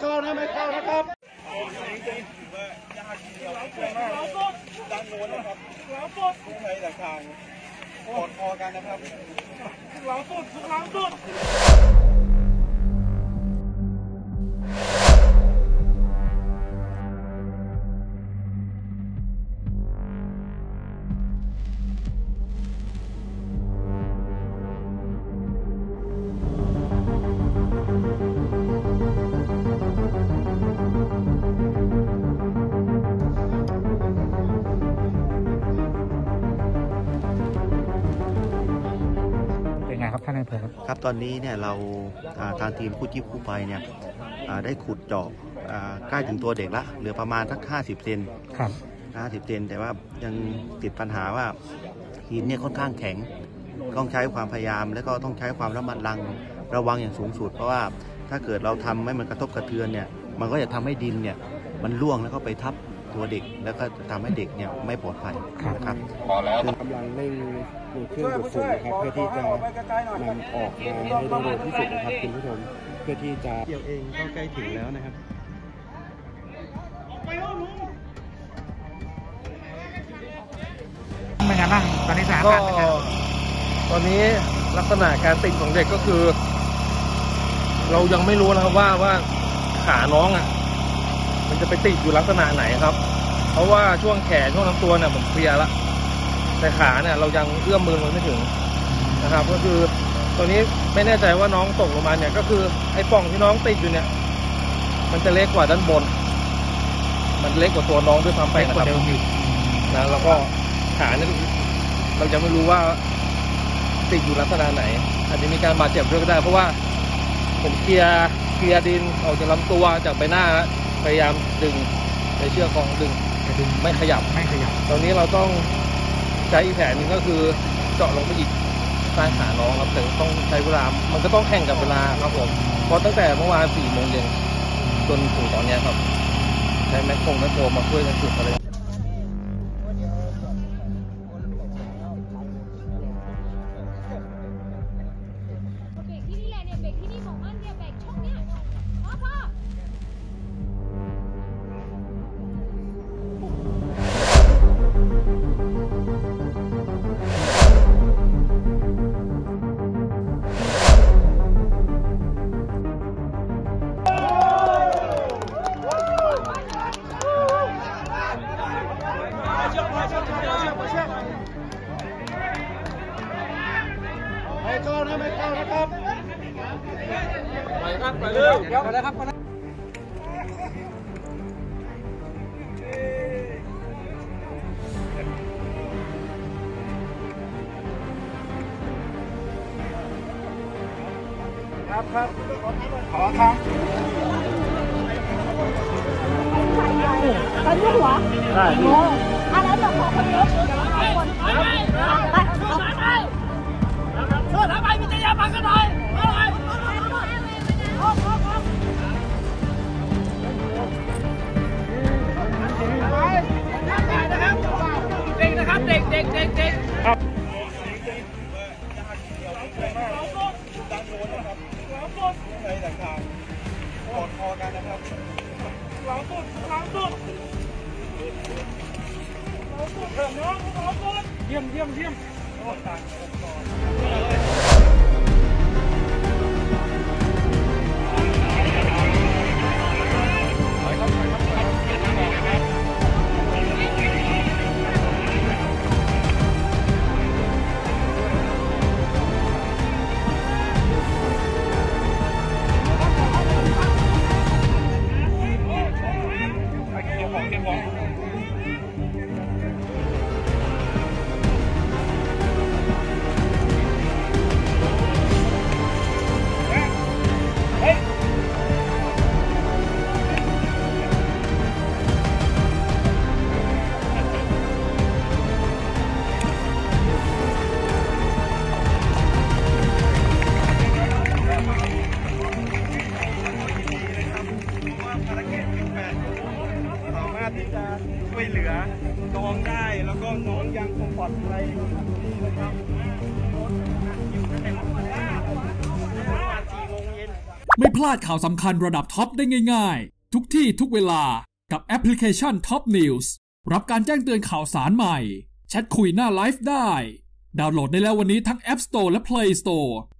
เข้านะครับด้านโน้นนะครับทุกในแต่ทางกอดคอกันนะครับหลังสุดท่านนายอำเภอครับตอนนี้เนี่ยเราทางทีมกู้ชีพกู้ภัยเนี่ยได้ขุดเจาะใกล้ถึงตัวเด็กละเหลือประมาณสัก50 เซนครับ 50 เซนแต่ว่ายังติดปัญหาว่าหินเนี่ยค่อนข้างแข็งต้องใช้ความพยายามและก็ต้องใช้ความระมัดระวังอย่างสูงสุดเพราะว่าถ้าเกิดเราทำให้มันกระทบกระเทือนเนี่ยมันก็จะทำให้ดินเนี่ยมันร่วงแล้วก็ไปทับตัวเด็กแล้วก็ทำให้เด็กเนี่ยไม่ปลอดภัยนะครับกำลังเร่งดูเครื่องดูดฝุ่นนะครับเพื่อที่จะนำออกมาให้ได้เร็วที่สุดนะครับคุณผู้ชมเพื่อที่จะเกี่ยวเองก็ใกล้ถึงแล้วนะครับเป็นไงบ้างตอนนี้สถานการณ์เป็นไงตอนนี้ลักษณะการติดของเด็กก็คือเรายังไม่รู้นะครับว่าขาน้องมันจะไปติดอยู่ลักษณะไหนครับเพราะว่าช่วงแขนช่วงลำตัวเนี่ยผมเคลียร์ละแต่ขาเนี่ยเรายังเอื้อมมือมันไม่ถึงนะครับก็คือตัวนี้ไม่แน่ใจว่าน้องตกลงมาเนี่ยก็คือไอ้ปล่องที่น้องติดอยู่เนี่ยมันจะเล็กกว่าด้านบนมันเล็กกว่าตัวน้องด้วยความไปนะครับนะแล้วก็ขาเนี่ยเรายังไม่รู้ว่าติดอยู่ลักษณะไหนอาจจะมีการบาดเจ็บด้วยก็ได้เพราะว่าผมเคลียร์ดินออกจากลำตัวจากใบหน้าพยายามดึงในเชือกของดึงไม่ขยับตอนนี้เราต้องใช้อีกแผนหนึ่งก็คือเจาะลงไปอีกใต้ขาน้องครับแต่ต้องใช้เวลามันก็ต้องแข่งกับเวลาครับผมเพราะตั้งแต่เมื่อวาน4 โมงเย็นจนถึงตอนนี้ครับใช้แมคโครมาช่วยกันขุดอะไรไม่เข้านะครับไปเร็วเดี๋ยวไปเลยครับครับขอครับตอนนี้หัวได้อันนั้นเราขอคนเยอะคนไปเชิญไปวิทยาบังกันหน่อยเด็กนะครับเด็กด้านโน้นนะครับในแต่ทางกอดคอกันนะครับหลังสุดเพิ่มน้องเยี่ยมโอ้ตายช่วยเหลือน้องได้แล้วก็น้องยังคงปลอดภัยอยู่ที่นะครับอยู่ตั้งแต่เมื่อวาน4 โมงเย็นไม่พลาดข่าวสำคัญระดับท็อปได้ง่ายๆทุกที่ทุกเวลากับแอปพลิเคชัน Top News รับการแจ้งเตือนข่าวสารใหม่แชทคุยหน้าไลฟ์ได้ดาวน์โหลดได้แล้ววันนี้ทั้ง App Store และ Play Store